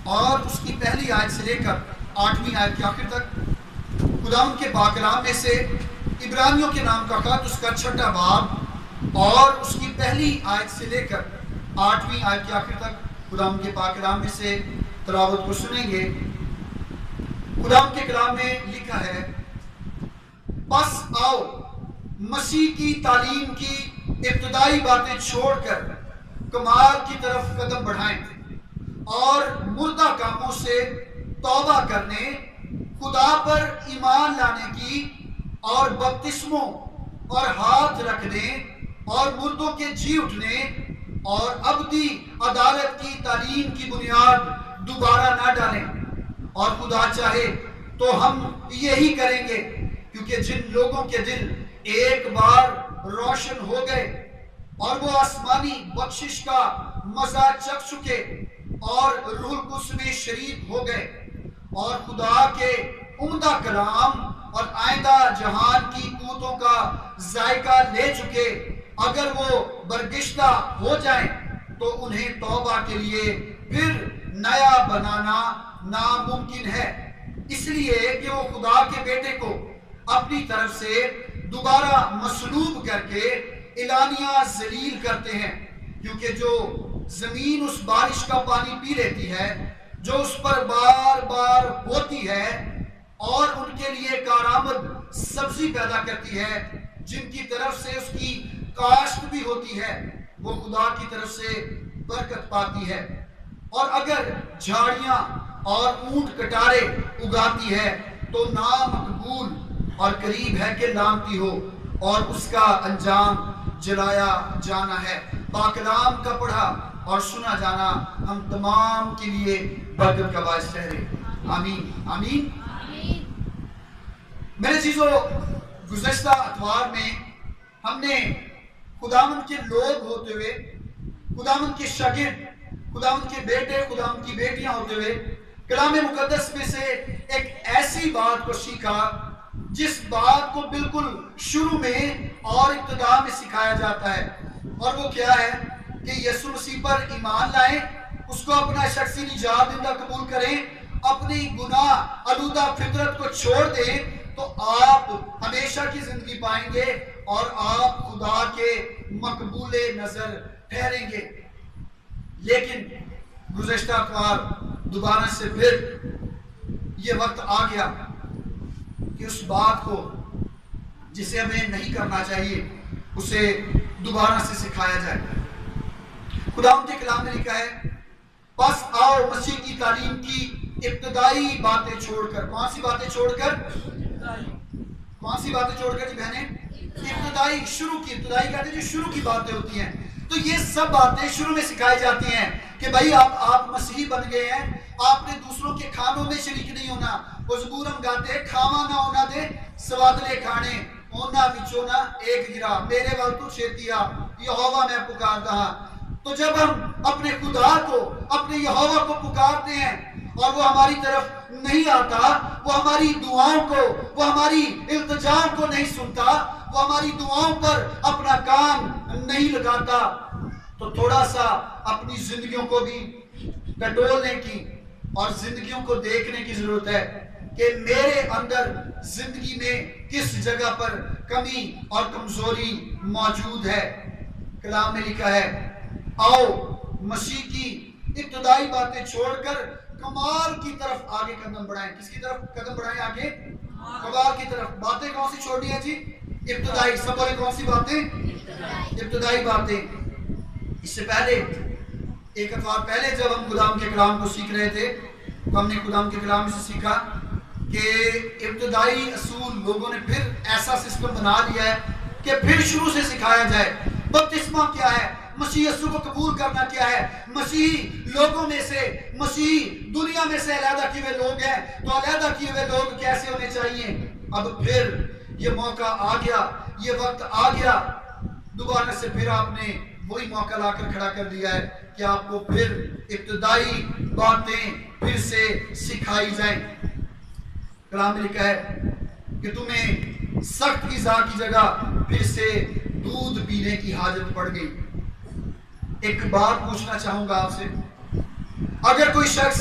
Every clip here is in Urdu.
اور اس کی پہلی آیت سے لے کر 8ویں آیت کے آخر تک خداوند کے پاک کلام میں سے عبرانیوں کے نام کا خط اس کا 6واں باب اور اس کی پہلی آیت سے لے کر 8ویں آیت کے آخر تک خداوند کے پاک کلام میں سے تلاوت کو سنیں گے۔ خداوند کے کلام میں لکھا ہے، بس آؤ مسیح کی تعلیم کی ابتدائی باتیں چھوڑ کر کمال کی طرف قدم بڑھائیں اور مردہ کاموں سے توبہ کرنے، خدا پر ایمان لانے کی اور بپتسموں اور ہاتھ رکھنے اور مردوں کے جی اٹھنے اور ابدی عدالت کی تعلیم کی بنیاد دوبارہ نہ ڈالیں، اور خدا چاہے تو ہم یہی کریں گے، کیونکہ جن لوگوں کے دل ایک بار روشن ہو گئے اور وہ آسمانی بخشش کا مزہ چکھ چکے اور روح القدس میں شریک ہو گئے اور خدا کے عمدہ کلام اور آئندہ جہان کی قوتوں کا ذائقہ لے چکے، اگر وہ برگشتہ ہو جائیں تو انہیں توبہ کے لیے پھر نیا بنانا ناممکن ہے، اس لیے کہ وہ خدا کے بیٹے کو اپنی طرف سے دوبارہ مصلوب کر کے اعلانیہ ذلیل کرتے ہیں، کیونکہ جو زمین اس بارش کا پانی پی لیتی ہے جو اس پر بار بار ہوتی ہے اور ان کے لیے کارآمد سبزی پیدا کرتی ہے، جن کی طرف سے اس کی کاشت بھی ہوتی ہے، وہ خدا کی طرف سے برکت پاتی ہے، اور اگر جھاڑیاں اور اونٹ کٹارے اگاتی ہے تو نامقبول اور قریب ہے کہ لامتی ہو اور اس کا انجام جلایا جانا ہے۔ پاک کلام کا پڑھا اور سنا جانا ہم تمام کے لیے برکت کا باعث ٹھہرے، آمین آمین۔ میرے چیزوں، گزشتہ اتوار میں ہم نے خداوند کے لوگ ہوتے ہوئے، خداوند کے شاگرد، خداوند کے بیٹے، خداوند کی بیٹیاں ہوتے ہوئے کلام مقدس میں سے ایک ایسی بات کو سیکھا جس بات کو بالکل شروع میں اور ابتدا میں سکھایا جاتا ہے، اور وہ کیا ہے کہ یسوع مسیح پر ایمان لائیں، اس کو اپنا شخصی نجات دہندہ قبول کریں، اپنی گناہ آلودہ فطرت کو چھوڑ دیں تو آپ ہمیشہ کی زندگی پائیں گے اور آپ خدا کے مقبول نظر ٹھہریں گے۔ لیکن گزشتہ اتوار دوبارہ سے پھر یہ وقت آ گیا کہ اس بات کو جسے ہمیں نہیں کرنا چاہیے اسے دوبارہ سے سکھایا جائے۔ خداوند کے کلام میں لکھا ہے، بس آؤ مسیح کی تعلیم کی ابتدائی باتیں چھوڑ کر، کون سی باتیں چھوڑ کر؟ کون سی باتیں چھوڑ کر جی بہنیں؟ ابتدائی، شروع کی، ابتدائی کہتے ہیں جو شروع کی باتیں ہوتی ہیں، تو یہ سب باتیں شروع میں سکھائی جاتی ہیں کہ بھائی آپ مسیحی بن گئے ہیں، آپ نے دوسروں کے کھانوں میں شریک نہیں ہونا۔ وہ زبور ہم گاتے ہیں، کھاوا نہ ہونا دے سوادلے کھانے، اونا وچونا ایک گرا، میرے وال تو چھیتیا یہوہ میں پکارتا ہاں۔ تو جب ہم اپنے خدا کو، اپنے یہوہ کو پکارتے ہیں اور وہ ہماری طرف نہیں آتا، وہ ہماری دعاؤں کو، وہ ہماری التجاؤں کو نہیں سنتا، وہ ہماری دعاؤں پر اپنا کام نہیں لگاتا، تو تھوڑا سا اپنی زندگیوں کو بھی ٹٹولنے کی اور زندگیوں کو دیکھنے کی ضرورت ہے کہ میرے اندر زندگی میں کس جگہ پر کمی اور کمزوری موجود ہے۔ کلام میں لکھا ہے، آؤ مسیح کی ابتدائی باتیں چھوڑ کر کمال کی طرف آگے قدم بڑھائیں۔ کس کی طرف قدم بڑھائیں؟ آگے کمال کی طرف۔ باتیں کون سی چھوڑنی ہے جی؟ ابتدائی۔ سب بولے کون سی باتیں؟ ابتدائی باتیں۔ اس سے پہلے ایک اتوار پہلے جب ہم خداوند کے کلام کو سیکھ رہے تھے تو ہم نے خداوند کے کلام سے سیکھا کہ ابتدائی اصول لوگوں نے پھر ایسا سسٹم بنا لیا ہے کہ پھر شروع سے سکھایا جائے۔ بپتسمہ کیا ہے؟ مسیح یسوع کو قبول کرنا کیا ہے؟ مسیحی لوگوں میں سے، مسیحی دنیا میں سے علیحدہ کیے ہوئے لوگ ہیں تو علیحدہ کیے ہوئے لوگ کیسے ہونے چاہیے؟ اب پھر یہ موقع آ گیا، یہ وقت آ گیا، دوبارہ سے پھر آپ نے وہی موقع لا کر کھڑا کر دیا ہے کہ آپ کو پھر ابتدائی باتیں پھر سے سکھائی جائیں۔ کلام میں لکھا ہے کہ تمہیں سخت غذا کی جگہ پھر سے دودھ پینے کی حاجت پڑ گئی۔ ایک بات پوچھنا چاہوں گا آپ سے، اگر کوئی شخص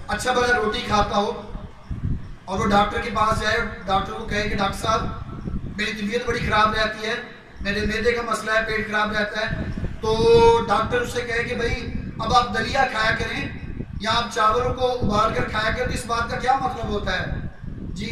अच्छा भला रोटी खाता हो और वो डॉक्टर के पास जाए, डॉक्टर को कहे कि डॉक्टर साहब मेरी तबीयत बड़ी ख़राब रहती है, मेरे मैदे का मसला है, पेट खराब रहता है, तो डॉक्टर उससे कहे कि भाई अब आप दलिया खाया करें या आप चावलों को उबाल कर खाया करें, तो इस बात का क्या मतलब होता है जी?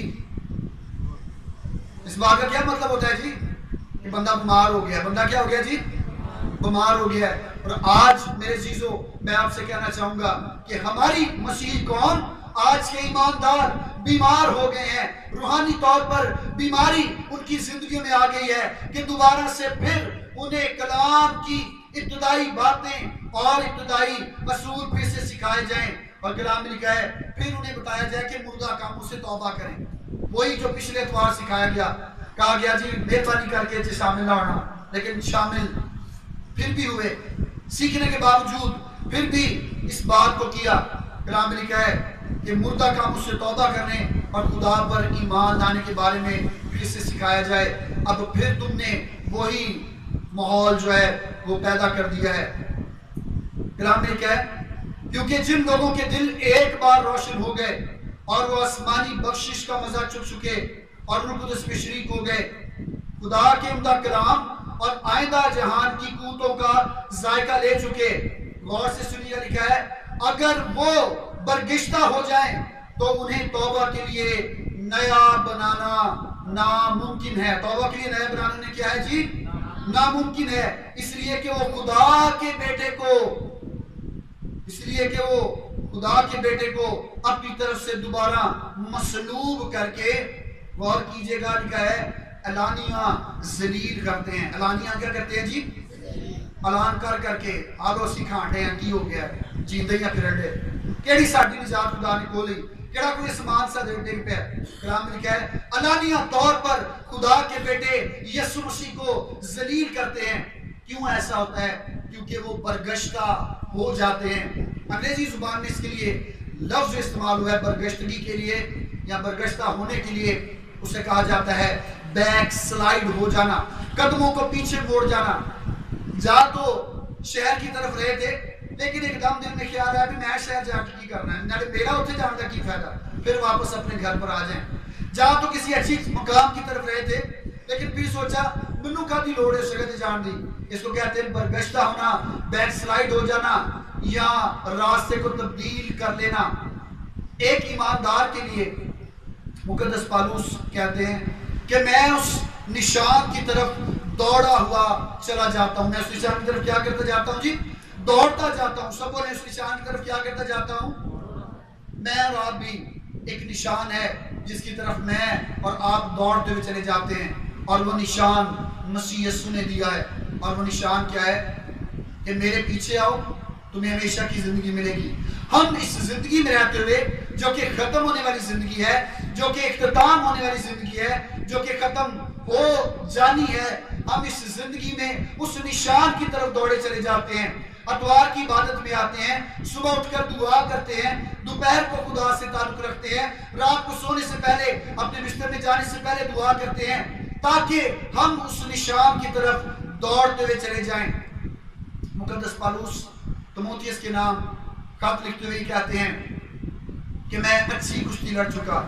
इस बात का क्या मतलब होता है जी? कि बंदा बीमार हो गया। बंदा क्या हो गया जी? बीमार हो गया है। और आज मेरे चीजों मैं आपसे कहना चाहूंगा कि हमारी मसीह कौन, आज के ईमानदार बीमार हो गए हैं, रूहानी तौर पर बीमारी उनकी जिंदगी में आ गई है कि दोबारा से फिर उन्हें कलाम की इब्तदाई बातें और इब्तदाई असूल फिर से सिखाए जाएं। और कलाम में लिखा है फिर उन्हें बताया जाए कि मुर्दा कामों से तौबा करें। वही जो पिछले इतवार सिखाया गया, कहा गया जी मेहरबानी करके शामिल ना होना, लेकिन शामिल फिर भी हुए, सीखने के बावजूद फिर भी इस बात को किया। कलाम में लिखा है कि मुर्दा कामों से तौबा करने और खुदा पर ईमान लाने के बारे में फिर से सिखाया जाए। अब फिर तुमने वही माहौल जो है वो पैदा कर दिया है। कलाम में लिखा है क्योंकि जिन लोगों के दिल एक बार रोशन हो गए और वो आसमानी बख्शिश का मजा चुक चुके और रूह कुदस में शरीक हो गए, खुदा के उम्दा कलाम और आइंदा जहान की कूतों का जायका ले चुके, गौर से सुनिएगा, लिखा है अगर वो बरगिश्ता हो जाएं तो उन्हें तौबा के लिए नया बनाना नामुमकिन है। तौबा के लिए नया बनाना ने क्या है जी? नामुमकिन है। इसलिए कि वो खुदा के बेटे को अपनी तरफ से दोबारा मसलूब करके, गौर कीजिएगा, लिखा है एलानिया जलील करते हैं। एलानिया क्या करते हैं जी? ऐलान कर करके आलो सिखांडे हैं की हो गया जींदे या फिरंडे, केड़ी साडी निजात खुदा ने खोली, केड़ा कोई समान सा देख पे। कलाम में लिखा है एलानिया तौर पर खुदा के बेटे यीशु मसीह को जलील करते हैं। क्यों ऐसा होता है? क्योंकि वो बरगश्ता हो जाते हैं। अंग्रेजी जुबान में इसके लिए लफ्ज इस्तेमाल हुआ है बरगश्तगी के लिए या बरगश्ता होने के लिए। उसे कहा जाता है बैक स्लाइड हो जाना, कदमों को पीछे मोड़ जाना। जा तो शहर की तरफ रहे थे, लेकिन एकदम दिल में ख्याल आया भी मैं शहर जाके की करना है, नाले मेरा उत्थे जाने का की फायदा, फिर वापस अपने घर पर आ जाएं। जा तो किसी अच्छी मकाम की तरफ रहे थे, लेकिन फिर सोचा मैनू कादी लोड़ है उस जगह ते जान दी। इसको कहते हैं बरगश्ता होना, बैक स्लाइड हो जाना या रास्ते को तब्दील कर लेना। एक ईमानदार के लिए मुकद्दस पौलुस कहते हैं कि मैं उस निशान की तरफ दौड़ा हुआ चला जाता हूं। मैं उस निशान की तरफ क्या करता जाता हूं जी? दौड़ता जाता हूं। सब बोले उस निशान की तरफ क्या करता जाता हूं? मैं और आप भी एक निशान है जिसकी तरफ मैं और आप दौड़ते हुए चले जाते हैं, और वो निशान मसीह यीशु ने दिया है। और वो निशान क्या है? कि मेरे पीछे आओ, तुम्हें हमेशा की जिंदगी मिलेगी। हम इस जिंदगी में रहते हुए, जो कि खत्म होने वाली जिंदगी है, जो कि इख्तिताम होने वाली जिंदगी है, जो कि खत्म हो जानी है, हम इस जिंदगी में उस निशान की तरफ दौड़े चले जाते हैं। अतवार की इबादत में आते हैं, सुबह उठकर दुआ करते हैं, दोपहर को खुदा से ताल्लुक रखते हैं, रात को सोने से पहले, अपने बिस्तर में जाने से पहले दुआ करते हैं, ताकि हम उस निशान की तरफ दौड़ते हुए चले जाएं। मुकद्दस पौलुस तीमुथियुस के नाम खत लिखते हुए कहते हैं कि मैं अच्छी कुश्ती लड़ चुका,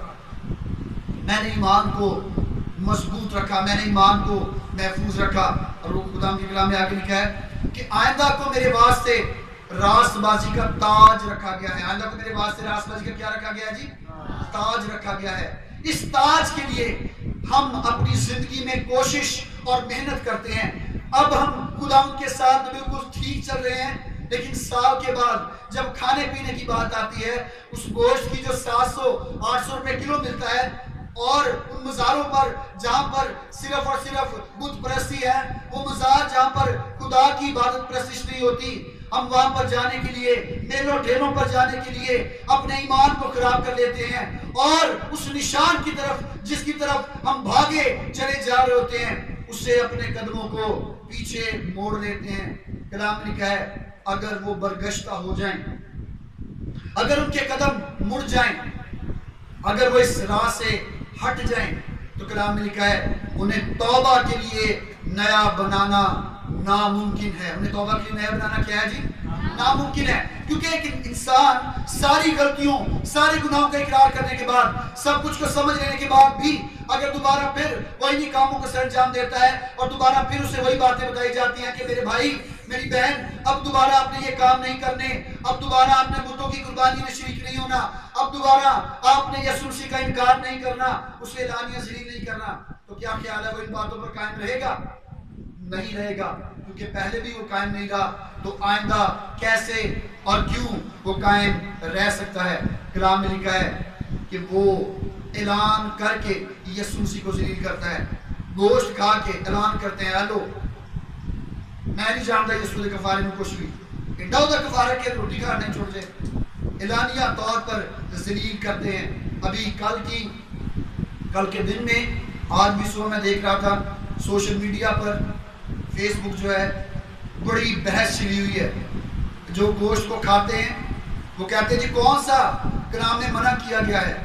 मैंने ईमान को मजबूत रखा, मैंने ईमान को महफूज रखा। और वो खुदा के कलाम में आगे लिखा है कि आइंदा को मेरे वास्ते रास्तबाजी का ताज रखा गया है। आइंदा को मेरे वास्ते रास्तबाजी का क्या रखा गया है जी? ताज रखा गया है। इस ताज के लिए हम अपनी जिंदगी में कोशिश और मेहनत करते हैं। अब हम खुदा के साथ बिल्कुल ठीक चल रहे हैं, लेकिन साल के बाद जब खाने पीने की बात आती है, उस गोश्त की जो 700-800 रुपए किलो मिलता है, और उन मज़ारों पर जहाँ पर सिर्फ और सिर्फ बुत परस्ती है, वो मज़ार जहाँ पर खुदा की इबादत प्रस्तिश नहीं होती, हम वहाँ पर जाने के लिए, मेलों ढेलों पर जाने के लिए अपने ईमान को खराब कर लेते हैं, और उस निशान की तरफ जिसकी तरफ हम भागे चले जा रहे होते हैं, उससे अपने कदमों को पीछे मोड़ लेते हैं। कलाम में लिखा है अगर वो बरगश्ता हो जाएं, अगर उनके कदम मुड़ जाएं, अगर वो इस राह से हट जाएं, तो कलाम में लिखा है उन्हें तौबा के लिए नया बनाना ناممکن ہے. انہیں توبہ کے لیے نیا بنانا کیا ہے جی؟ ناممکن ہے. کیونکہ ایک انسان ساری غلطیوں سارے گناہوں کا اقرار کرنے کے بعد سب کچھ کو سمجھ لینے کے بعد بھی اگر دوبارہ پھر وہی کاموں کو سر انجام دیتا ہے اور دوبارہ پھر اسے وہی باتیں بتائی جاتی ہیں کہ میرے بھائی میری بہن اب دوبارہ آپ نے یہ کام نہیں کرنے, اب دوبارہ آپ نے بتوں کی قربانی میں شریک نہیں ہونا, اب دوبارہ آپ نے یسوع مسیح کا انکار نہیں کرنا, اسے اعلانیہ ذلیل نہیں کرنا, تو کیا خیال ہے وہ ان باتوں پر قائم رہے گا؟ نہیں رہے گا. کیونکہ پہلے بھی وہ قائم نہیں رہا تو آئندہ کیسے اور کیوں وہ قائم رہ سکتا ہے؟ کلام میں لکھا ہے کہ وہ اعلان کر کے یسوع مسیح کو ذلیل کرتا ہے, گوشت کھا کے اعلان کرتے ہیں ہلو میں نہیں جانتا یسوع کے کفارے میں کچھ بھی, انڈا ادھر کفارہ کے روٹی کھا نہیں چھوڑ جائے, اعلانیہ طور پر ذلیل کرتے ہیں. ابھی کل کے دن میں آج بھی صبح میں دیکھ رہا تھا سوشل میڈیا پر فیس بک جو ہے بڑی بحث چلی ہوئی ہے. جو گوشت کو کھاتے ہیں وہ کہتے ہیں جی کون سا کلام میں منع کیا گیا ہے,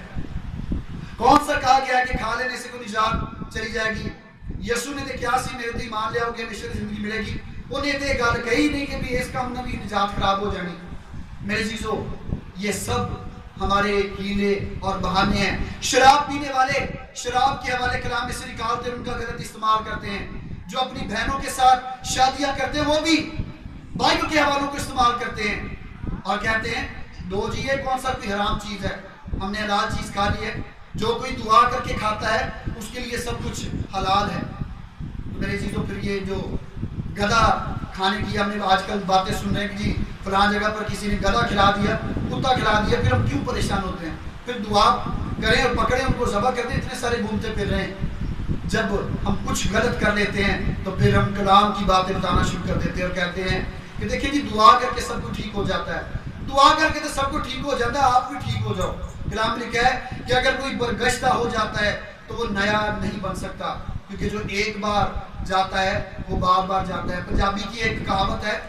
کون سا کہا گیا ہے کہ کھا لینے سے کوئی نجات چلی جائے گی. یسوع نے تو کیا سی میرے تو ایمان لیا ہو کہ ہمیشہ زندگی ملے گی, انہیں تو یہ گل کہی نہیں کہ بھی اس کا انہوں بھی نجات خراب ہو جانی. میرے عزیزو یہ سب ہمارے ہیلے اور بہانے ہیں. شراب پینے والے شراب کے حوالے کلام میں سے نکالتے ہیں, ان کا غلط استعمال کرتے ہیں. جو اپنی بہنوں کے ساتھ شادیاں کرتے ہیں وہ بھی بھائیوں کے حوالوں کو استعمال کرتے ہیں اور کہتے ہیں دو جی یہ کون سا کوئی حرام چیز ہے, ہم نے حلال چیز کھا لی ہے. جو کوئی دعا کر کے کھاتا ہے اس کے لیے سب کچھ حلال ہے. تو میرے عزیزو پھر یہ جو گدا کھانے کی ہم نے آج کل باتیں سن رہے ہیں کہ جی فلاں جگہ پر کسی نے گدا کھلا دیا, کتا کھلا دیا, پھر ہم کیوں پریشان ہوتے ہیں؟ پھر دعا کریں اور پکڑیں ان کو ذبح کر دیں, اتنے سارے گھومتے پھر رہے ہیں. جب ہم کچھ غلط کر لیتے ہیں تو پھر ہم کلام کی باتیں بتانا شروع کر دیتے ہیں اور کہتے ہیں کہ دیکھیں جی دعا کر کے سب کچھ ٹھیک ہو جاتا ہے. دعا کر کے تو سب کچھ ٹھیک ہو جاتا ہے, آپ بھی ٹھیک ہو جاؤ. کلام میں لکھا ہے کہ اگر کوئی برگشتہ ہو جاتا ہے تو وہ نیا نہیں بن سکتا, کیونکہ جو ایک بار جاتا ہے وہ بار بار جاتا ہے. پنجابی کی ایک کہاوت ہے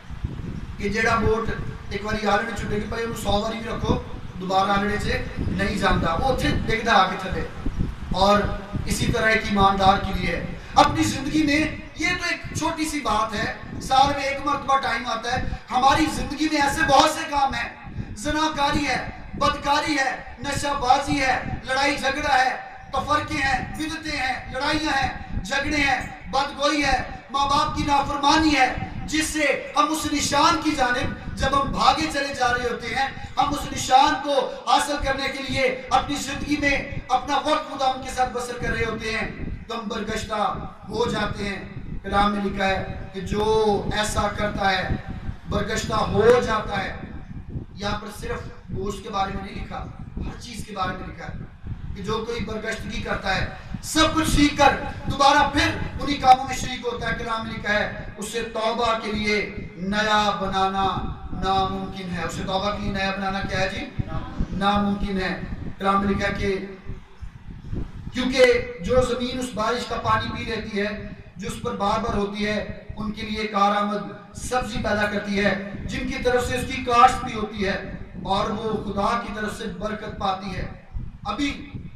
کہ جیڑا بوٹ ایک باری آلڑے چھٹے گی بھائی انہوں 100 باری بھی رکھو دوبارہ آلڑے سے نہیں جانتا, وہ اتنے ڈگدا آ کے تھلے. اور اسی طرح ایک ایماندار کے لیے اپنی زندگی میں یہ تو ایک چھوٹی سی بات ہے, سال میں ایک مرتبہ ٹائم آتا ہے. ہماری زندگی میں ایسے بہت سے کام ہیں, زناکاری ہے, بدکاری ہے, نشہ بازی ہے, لڑائی جھگڑا ہے, تفرقے ہیں, بدعتیں ہیں, لڑائیاں ہیں, جھگڑے ہیں, بدگوئی ہے, ماں باپ کی نافرمانی ہے, جس سے ہم اس نشان کی جانب جب ہم بھاگے چلے جا رہے ہوتے ہیں, ہم اس نشان کو حاصل کرنے کے لیے اپنی زندگی میں اپنا وقت خدا ان کے ساتھ بسر کر رہے ہوتے ہیں, تو ہم برگشتہ ہو جاتے ہیں. کلام میں لکھا ہے کہ جو ایسا کرتا ہے برگشتہ ہو جاتا ہے. یہاں پر صرف گوشت کے بارے میں نہیں لکھا, ہر چیز کے بارے میں لکھا ہے کہ جو کوئی برگشتگی کرتا ہے سب کچھ سیکھ کر دوبارہ پھر انہی کاموں میں شریک ہوتا ہے. کلام میں لکھا ہے اسے توبہ کے لیے نیا بنانا ناممکن ہے. اسے توبہ کے لیے نیا بنانا کیا ہے جی؟ ناممکن ہے. کلام میں لکھا ہے کہ کیونکہ جو زمین اس بارش کا پانی پی لیتی ہے جو اس پر بار بار ہوتی ہے, ان کے لیے کارآمد سبزی پیدا کرتی ہے, جن کی طرف سے اس کی کاشت بھی ہوتی ہے اور وہ خدا کی طرف سے برکت پاتی ہے. ابھی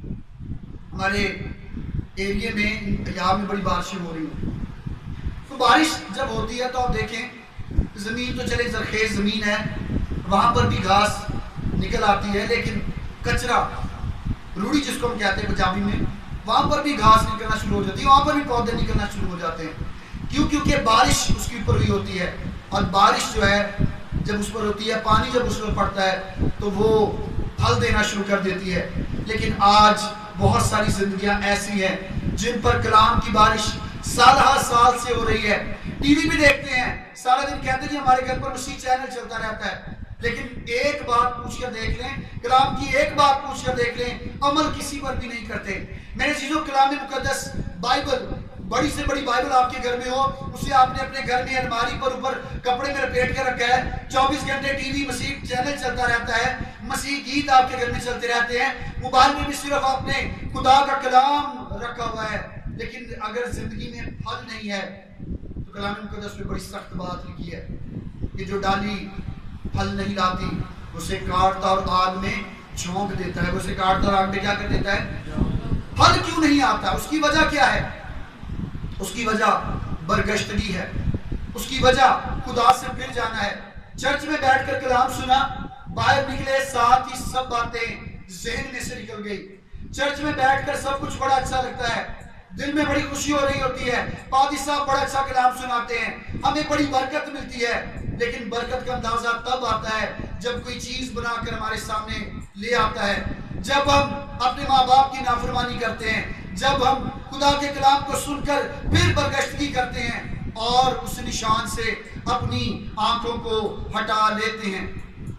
ہمارے ایریے میں ایام میں بڑی بارشیں ہو رہی ہیں, تو بارش جب ہوتی ہے تو آپ دیکھیں زمین تو چلے زرخیز زمین ہے, وہاں پر بھی گھاس نکل آتی ہے, لیکن کچرا روڑی جس کو ہم کہتے ہیں پنجابی میں, وہاں پر بھی گھاس نکلنا شروع ہو جاتی ہے, وہاں پر بھی پودے نکلنا شروع ہو جاتے ہیں. کیوں؟ کیونکہ بارش اس کے اوپر ہوئی ہوتی ہے, اور بارش جو ہے جب اس پر ہوتی ہے, پانی جب اس پر پڑتا ہے تو وہ پھل دینا شروع کر دیتی ہے. لیکن آج بہت ساری زندگیاں ایسی ہیں جن پر کلام کی بارش سال ہر سال سے ہو رہی ہے. ٹی وی بھی دیکھتے ہیں, سارا دن کہتے ہیں جی ہمارے گھر پر مسیح چینل چلتا رہتا ہے, لیکن ایک بات پوچھ کر دیکھ لیں, کلام کی ایک بات پوچھ کر دیکھ لیں, عمل کسی پر بھی نہیں کرتے. میرے چیزوں کلام مقدس بائبل, بڑی سے بڑی بائبل آپ کے گھر میں ہو, اسے آپ نے اپنے گھر میں الماری پر اوپر کپڑے میں لپیٹ کے رکھا ہے, 24 گھنٹے ٹی وی مسیح چینل چلتا رہتا ہے, مسیح گیت آپ کے گھر میں چلتے رہتے ہیں, موبائل میں بھی صرف آپ نے خدا کا کلام رکھا ہوا ہے, لیکن اگر زندگی میں پھل نہیں ہے تو کلام مقدس میں بڑی سخت بات لکھی ہے کہ جو ڈالی پھل نہیں لاتی اسے کاٹتا اور آگ میں جھونک دیتا ہے. اسے کاٹتا اور آگ میں کیا کر دیتا ہے؟ پھل کیوں نہیں آتا؟ اس کی وجہ کیا ہے؟ اس کی وجہ برگشتگی ہے. اس کی وجہ خدا سے پھر جانا ہے۔ چرچ میں بیٹھ کر کلام سنا، باہر نکلے ساتھ ہی سب باتیں ذہن میں سے نکل گئی۔ چرچ میں بیٹھ کر سب کچھ بڑا اچھا لگتا ہے، دل میں بڑی خوشی ہو رہی ہوتی ہے، پادری صاحب بڑا اچھا کلام سناتے ہیں، ہمیں بڑی برکت ملتی ہے، لیکن برکت کا اندازہ تب آتا ہے جب کوئی چیز بنا کر ہمارے سامنے لے آتا ہے، جب ہم اپنے ماں باپ کی نافرمانی کرتے ہیں، جب ہم خدا کے کلام کو سن کر پھر برگشتگی کرتے ہیں اور اس نشان سے اپنی آنکھوں کو ہٹا لیتے ہیں۔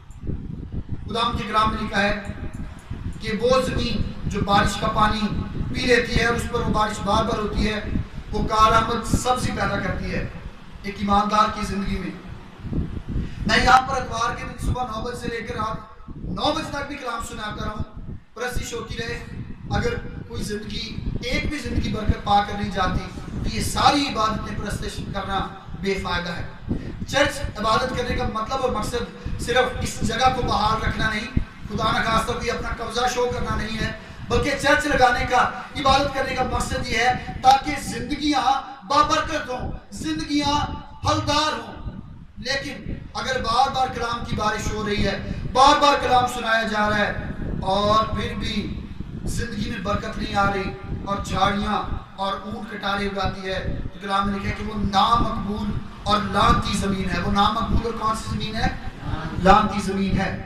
خدا کے کلام میں لکھا ہے کہ وہ زمین جو بارش کا پانی پی لیتی ہے اور اس پر وہ بارش بار بار ہوتی ہے، وہ کارآمد سبزی پیدا کرتی ہے ایک ایماندار کی زندگی میں۔ میں یہاں پر اتوار کے دن صبح 9 بجے سے لے کر رات 9 بجے تک بھی کلام سناتا رہا ہوں، پرستش ہوتی رہے۔ اگر کوئی زندگی ایک بھی زندگی برکت پا کر نہیں جاتی تو یہ ساری عبادتیں پرستش کرنا بے فائدہ ہے۔ چرچ عبادت کرنے کا مطلب اور مقصد صرف اس جگہ کو بحال رکھنا نہیں، خدا نہ خواستہ کوئی اپنا قبضہ شو کرنا نہیں ہے، بلکہ چرچ لگانے کا، عبادت کرنے کا مقصد یہ ہے تاکہ زندگیاں بابرکت ہوں، زندگیاں پھلدار ہوں۔ لیکن اگر بار بار کلام کی بارش ہو رہی ہے، بار بار کلام سنایا جا رہا ہے اور پھر بھی زندگی میں برکت نہیں آ رہی اور جھاڑیاں اور اونٹ کٹارے اگاتی ہے، تو کلام میں لکھا ہے کہ وہ نامقبول اور لعنتی زمین ہے۔ وہ نامقبول اور کون سی زمین ہے؟ لعنتی زمین ہے۔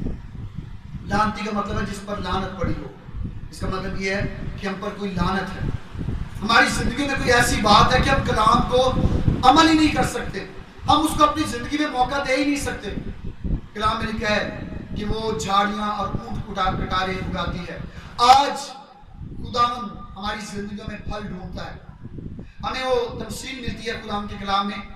لعنتی کا مطلب ہے جس پر لعنت پڑی ہو، اس کا مطلب یہ ہے کہ ہم پر کوئی لعنت ہے، ہماری زندگی میں کوئی ایسی بات ہے کہ ہم کلام کو عمل ہی نہیں کر سکتے، ہم اس کو اپنی زندگی میں موقع دے ہی نہیں سکتے۔ کلام میں لکھا ہے کہ وہ جھاڑیاں اور اونٹ کٹارے اگاتی ہے۔ آج خداوند ہماری زندگیوں میں پھل ڈھونڈتا ہے، ہمیں وہ تمثیل ملتی ہے خداوند کے کلام میں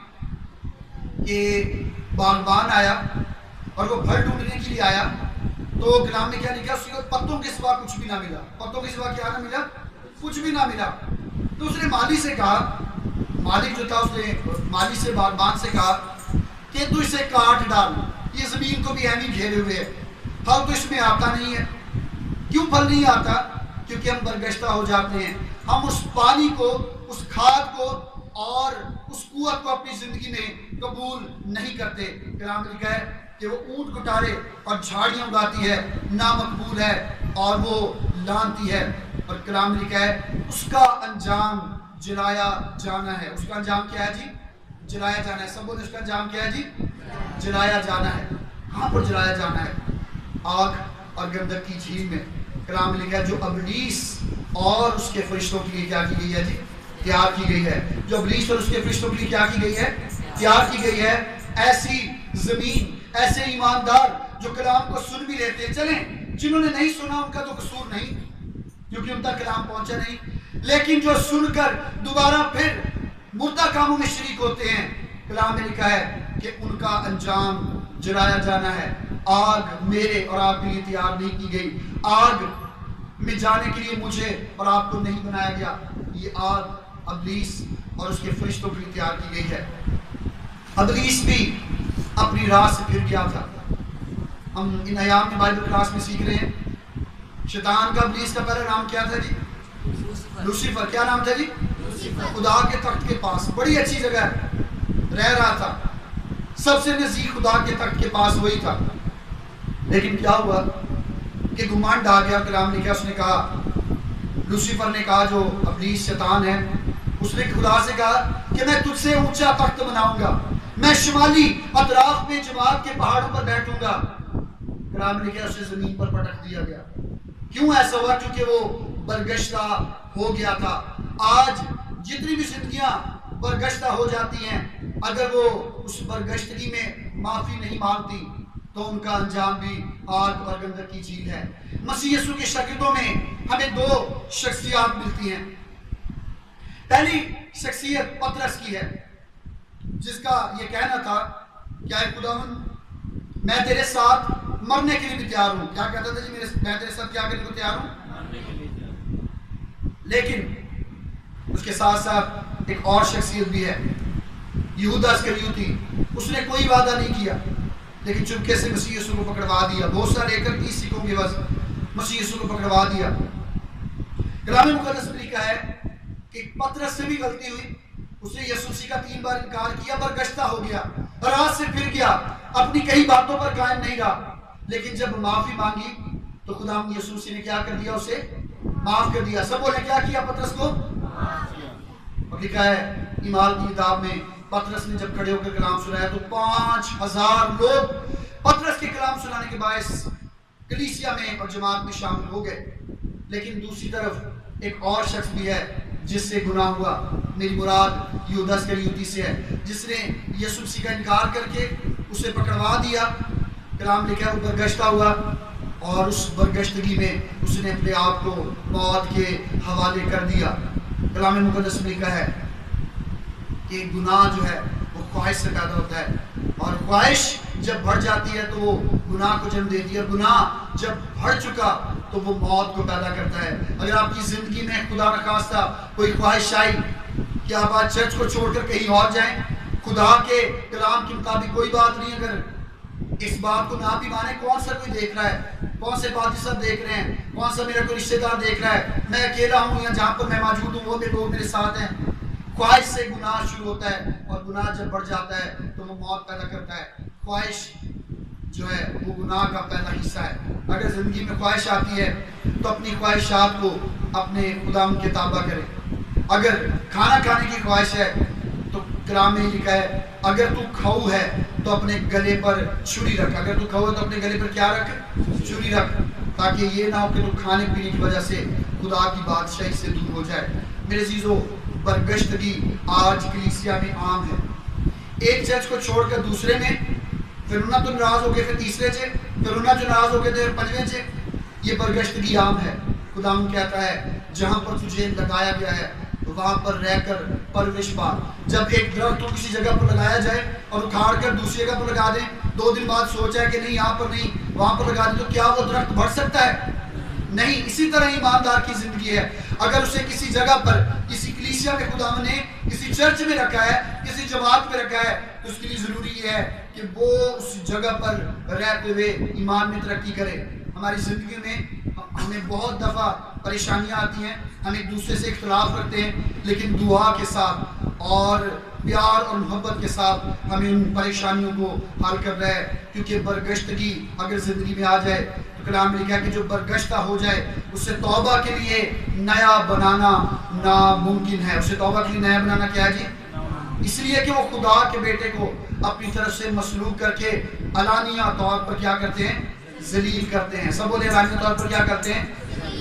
کہ باغبان آیا اور وہ پھل ڈھونڈنے کے لیے آیا، تو کلام میں کیا لکھا؟ اس کو پتوں کے سوا کچھ بھی نہ ملا۔ پتوں کے سوا کیا نہ ملا؟ کچھ بھی نہ ملا۔ تو اس نے مالی سے کہا، مالک جو تھا اس نے مالی سے، باغبان سے کہا کہ تو اسے کاٹ ڈال، یہ زمین کو بھی ایویں گھیرے ہوئے ہے، پھل تو اس میں آتا نہیں ہے۔ کیوں پھل نہیں آتا؟ کیونکہ ہم برگشتہ ہو جاتے ہیں، ہم اس پانی کو، اس کھاد کو اور اس قوت کو اپنی زندگی میں قبول نہیں کرتے۔ کلام میں لکھا ہے کہ وہ اونٹ کٹارے اور جھاڑیاں اگاتی ہے، نامقبول ہے اور وہ لعنتی ہے۔ اور کلام میں لکھا ہے اس کا انجام جلایا جانا ہے۔ اس کا انجام کیا ہے جی؟ جلایا جانا ہے۔ سب بولے اس کا انجام کیا ہے جی؟ جلایا جانا ہے۔ کہاں پر جلایا جانا ہے؟ آگ اور گندک کی جھیل میں۔ کلام میں لکھا ہے جو ابلیس اور اس کے فرشتوں کے لیے کیا کی گئی ہے جی؟ تیار کی گئی ہے۔ جو ابلیس اور اس کے فرشتوں کے لیے کیا کی گئی ہے؟ تیار کی گئی ہے۔ ایسی زمین، ایسے ایماندار جو کلام کو سن بھی لیتے ہیں، چلیں جنہوں نے نہیں سنا ان کا تو قصور نہیں کیونکہ ان تک کلام پہنچا نہیں، لیکن جو سن کر دوبارہ پھر مردہ کاموں میں شریک ہوتے ہیں، کلام میں لکھا ہے کہ ان کا انجام جلایا جانا ہے۔ آگ میرے اور آپ کے لیے تیار نہیں کی گئی، آگ میں جانے کے لیے مجھے اور آپ کو نہیں بنایا گیا، یہ آگ ابلیس اور اس کے فرشتوں کے لیے تیار کی گئی ہے۔ ابلیس بھی اپنی راہ سے پھر گیا تھا۔ ہم ان ایام میں بائبل کلاس میں سیکھ رہے ہیں شیطان کا، ابلیس کا پہلا نام کیا تھا جی؟ لوسیفر۔ کیا نام تھا جی؟ خدا کے تخت کے پاس، بڑی اچھی جگہ رہ رہا تھا، سب سے نزدیک خدا کے تخت کے پاس وہی تھا، لیکن کیا ہوا کہ گھمنڈ آ گیا۔ کلام نے کیا؟ اس نے کہا، لوسیفر نے کہا جو ابلیس شیطان ہے، اس نے خدا سے کہا کہ میں تجھ سے اونچا تخت بناؤں گا، میں شمالی اطراف میں جماعت کے پہاڑوں پر بیٹھوں گا۔ کلام نے کیا؟ اسے زمین پر پٹک دیا گیا۔ کیوں ایسا ہوا؟ کیونکہ وہ برگشتہ ہو گیا تھا۔ آج جتنی بھی زندگیاں برگشتہ ہو جاتی ہیں، اگر وہ اس برگشتگی میں معافی نہیں مانگتی تو ان کا انجام بھی آگ اور گندک کی جھیل ہے۔ مسیح یسوع کے شاگردوں میں ہمیں دو شخصیات ملتی ہیں۔ پہلی شخصیت پطرس کی ہے، جس کا یہ کہنا تھا کہ اے خداوند میں تیرے ساتھ مرنے کے لیے بھی تیار ہوں۔ کیا کہتا تھا جی؟ میں تیرے ساتھ کیا کرنے کو تیار ہوں؟ لیکن اس کے ساتھ ساتھ ایک اور شخصیت بھی ہے، یہودا اسکریوتی۔ اس نے کوئی وعدہ نہیں کیا لیکن چپکے سے مسیح یسوع کو پکڑوا دیا، بوسہ لے کر 30 سکوں کے عوض مسیح یسوع کو پکڑوا دیا۔ کلام مقدس میں لکھا ہے کہ پطرس سے بھی غلطی ہوئی اس نے یسوع مسیح کا 3 بار انکار کیا، برگشتہ ہو گیا، راہ سے پھر گیا، اپنی کئی باتوں پر قائم نہیں رہا، لیکن جب معافی مانگی تو خدا یسوع مسیح نے کیا کر دیا؟ اسے معاف کر دیا۔ سب بولے کیا کیا پطرس کو؟ اور لکھا ہے اعمال کی کتاب میں پطرس نے جب کھڑے ہو کر کلام سنایا تو 5000 لوگ پطرس کے کلام سنانے کے باعث کلیسیا میں اور جماعت میں شامل ہو گئے۔ لیکن دوسری طرف ایک اور شخص بھی ہے جس سے گناہ ہوا، میری مراد یہودا اسکریوتی سے ہے، جس نے یسوع مسیح کا انکار کر کے اسے پکڑوا دیا۔ کلام لکھا ہے وہ برگشتہ ہوا، اور اس برگشتگی میں اس نے اپنے آپ کو موت کے حوالے کر دیا۔ کلام مقدس میں لکھا ہے کہ گناہ جو ہے وہ خواہش سے پیدا ہوتا ہے، اور خواہش جب بڑھ جاتی ہے تو وہ گناہ کو جنم دیتی ہے، اور گناہ جب بڑھ چکا تو وہ موت کو پیدا کرتا ہے۔ اگر آپ کی زندگی میں خدا نخواستہ کوئی خواہش آئی کہ آپ آج چرچ کو چھوڑ کر کہیں اور جائیں، خدا کے کلام کے مطابق کوئی بات نہیں، اگر اس بات کو نہ بھی مانے، کون سا کوئی دیکھ رہا ہے، کون سے پادری صاحب دیکھ رہے ہیں، کون سا میرا کوئی رشتہ دار دیکھ رہا ہے، میں اکیلا ہوں یا جہاں پر میں موجود ہوں وہ میرے لوگ میرے ساتھ ہیں۔ خواہش سے گناہ شروع ہوتا ہے، اور گناہ جب بڑھ جاتا ہے تو وہ موت پیدا کرتا ہے۔ خواہش جو ہے وہ گناہ کا پہلا حصہ ہے۔ اگر زندگی میں خواہش آتی ہے تو اپنی خواہشات کو اپنے خداوند کے تابع کرے۔ اگر کھانا کھانے کی خواہش ہے تو کلام میں لکھا ہے اگر تو کھاؤ ہے تو اپنے گلے پر چھری رکھ، اگر تو کھاؤ ہے تو اپنے گلے پر کیا رکھ؟ چھری رکھ، تاکہ یہ نہ ہو کہ تو کھانے پینے کی وجہ سے خدا کی بادشاہی سے دور ہو جائے۔ میرے عزیزو، برگشتگی آج کلیسیا میں عام ہے۔ ایک چرچ کو چھوڑ کر دوسرے میں، پھر انہاں تو ناراض ہو گئے، پھر تیسرے چے، پھر انہاں جو ناراض ہو گئے تھے پنجویں چے۔ یہ برگشتگی عام ہے۔ خداوند کہتا ہے جہاں پر تجھے لگایا گیا ہے وہاں پر رہ کر پرورش پا۔ جب ایک درخت کو کسی جگہ پر لگایا جائے اور اکھاڑ کر دوسری جگہ پر لگا دیں، 2 دن بعد سوچا ہے کہ نہیں یہاں پر نہیں وہاں پر لگا دیں، تو کیا وہ درخت بڑھ سکتا ہے؟ نہیں۔ اسی طرح ایماندار کی زندگی ہے۔ اگر اسے کسی جگہ پر، کسی کلیسیا میں خداوند نے کسی چرچ میں رکھا ہے، کسی جماعت میں رکھا ہے، تو اس کے لیے ضروری یہ ہے کہ وہ اس جگہ پر رہتے ہوئے ایمان میں ترقی کرے۔ ہماری زندگی میں ہمیں بہت دفعہ پریشانیاں آتی ہیں، ہم ایک دوسرے سے اختلاف رکھتے ہیں، لیکن دعا کے ساتھ اور پیار اور محبت کے ساتھ ہمیں ان پریشانیوں کو حل کرنا ہے، کیونکہ برگشتگی اگر زندگی میں آ جائے تو کلام میں لکھا ہے کہ جو برگشتہ ہو جائے اسے توبہ کے لیے نیا بنانا ناممکن ہے۔ اسے توبہ کے لیے نیا بنانا کیا ہے جی؟ اس لیے کہ وہ خدا کے بیٹے کو اپنی طرف سے مسلوب کر کے علانیہ طور پر کیا کرتے ہیں؟ ذلیل کرتے ہیں۔ سب بولے علانیہ طور پر کیا کرتے ہیں؟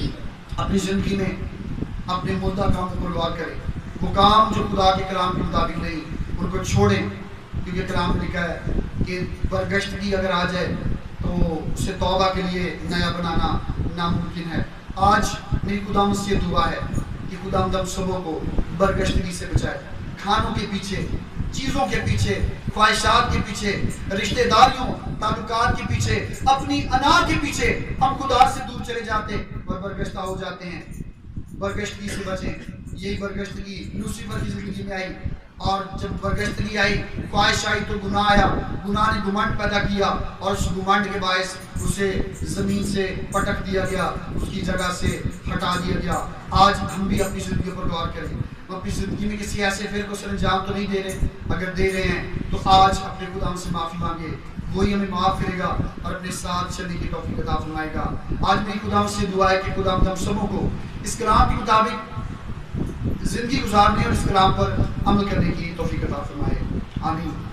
اپنی زندگی میں اپنے مردہ کاموں پر غور کریں، وہ کام جو خدا کے کلام کے مطابق نہیں ان کو چھوڑیں، کیونکہ کلام میں لکھا ہے کہ برگشتگی اگر آ جائے تو اسے توبہ کے لیے نیا بنانا ناممکن ہے۔ آج میری خداوند سے دعا ہے کہ خداوند ہم سبوں کو برگشتگی سے بچائے، کھانوں کے پیچھے، چیزوں کے پیچھے، خواہشات کے پیچھے، رشتہ داریوں تعلقات کے پیچھے، اپنی انا کے پیچھے ہم خدا سے دور چلے جاتے اور برگشتہ ہو جاتے ہیں۔ برگشتگی سے بچیں۔ یہی برگشتگی لوسیفر کی زندگی میں آئی، اور جب برگشتگی آئی، خواہش آئی تو گناہ آیا، گناہ نے گھمنڈ پیدا کیا، اور اس گھمنڈ کے باعث اسے زمین سے پٹک دیا گیا، اس کی جگہ سے ہٹا دیا گیا۔ آج ہم بھی اپنی زندگی پر غور کریں، ہم اپنی زندگی میں کسی ایسے فعل کو سر انجام تو نہیں دے رہے، اگر دے رہے ہیں تو آج اپنے خدا سے معافی مانگے، وہی ہمیں معاف کرے گا اور اپنے ساتھ چلنے کی توفیق عطا فرمائے گا۔ آج میری خدا سے دعا ہے کہ خدا ہم سبوں کو اس کلام کے مطابق زندگی گزارنے اور اس کلام پر عمل کرنے کی توفیق عطا فرمائے۔ آمین۔